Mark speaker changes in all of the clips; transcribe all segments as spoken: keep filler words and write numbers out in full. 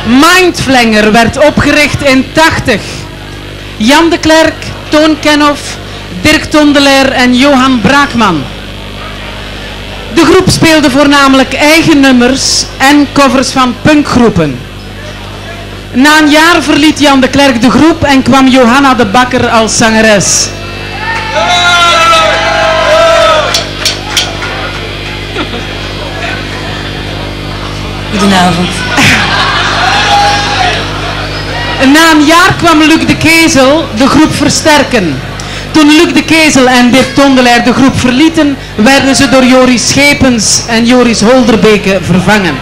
Speaker 1: Mindflanger werd opgericht in tachtig. Jan de Klerk, Toon Kenhoff, Dirk Tondelaer en Johan Braakman. De groep speelde voornamelijk eigen nummers en covers van punkgroepen. Na een jaar verliet Jan de Klerk de groep en kwam Johanna de Bakker als zangeres.
Speaker 2: Goedenavond.
Speaker 1: Na een jaar kwam Luc de Kezel de groep versterken. Toen Luc de Kezel en Dirk Tondelaer de groep verlieten, werden ze door Joris Schepens en Joris Holderbeke vervangen.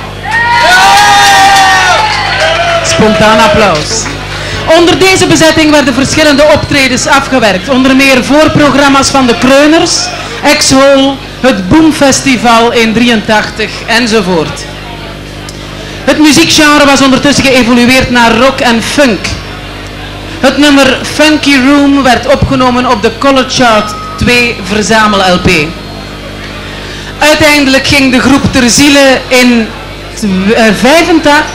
Speaker 1: Spontaan applaus. Onder deze bezetting werden verschillende optredens afgewerkt, onder meer voorprogramma's van de Kreuners, X-Hole, het Boomfestival in drieëntachtig enzovoort. Het muziekgenre was ondertussen geëvolueerd naar rock en funk. Het nummer Funky Room werd opgenomen op de Color Chart twee verzamel-L P. Uiteindelijk ging de groep ter ziele in vijfentachtig,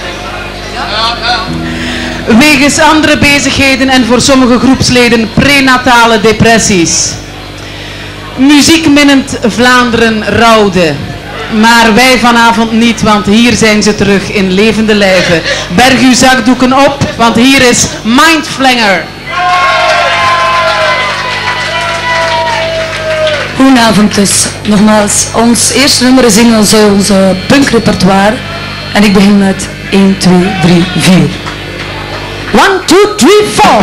Speaker 1: wegens andere bezigheden en voor sommige groepsleden prenatale depressies. Muziekminnend Vlaanderen rouwde. Maar wij vanavond niet, want hier zijn ze terug in levende lijven. Berg uw zakdoeken op, want hier is Mindflanger.
Speaker 2: Goedenavond dus. Nogmaals, ons eerste nummer is in ons, ons punkrepertoire. En ik begin met één, twee, drie, vier. one, two, three, four.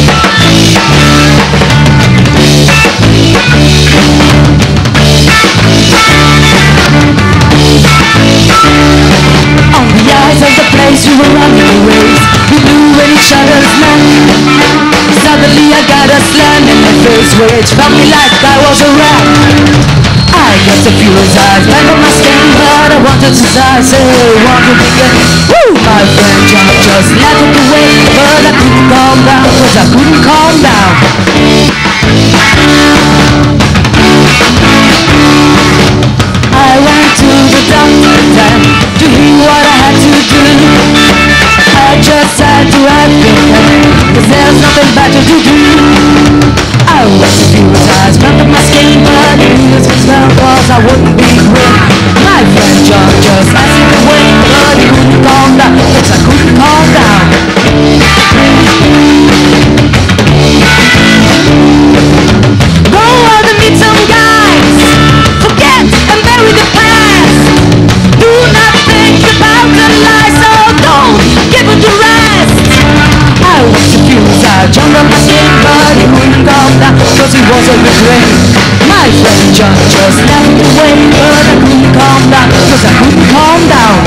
Speaker 2: On the eyes of the place we were running the race, we blew in each other's neck. Suddenly I got a slam in my face, which felt me like I was a rat. I got the furious eyes back on my skin, but I wanted to die, say, want to begin. Woo! My friend John just let it away, but I couldn't calm down, cause I couldn't calm down. I went to the doctor then to hear what I had to do. I just had to act okay, cause there's nothing better to do. I was a furious eyes, back on my skin, but the news was felt cause I wouldn't be quick. My friend John just asked me to wait, but he couldn't calm down, cause I couldn't calm down. Go out and meet some guys, forget and bury the past. Do not think about the lies, so don't give it to rest. I was a furious eyes, John on my skin, but he couldn't calm down, cause he was a regret. My friend John just left away, but I couldn't calm down, cause I couldn't calm down.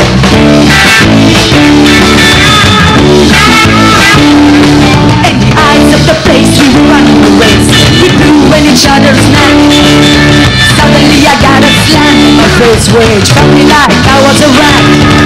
Speaker 2: In the eyes of the place we were running the race, we blew in each other's neck. Suddenly I got a slam in my face, which felt me like I was a rat.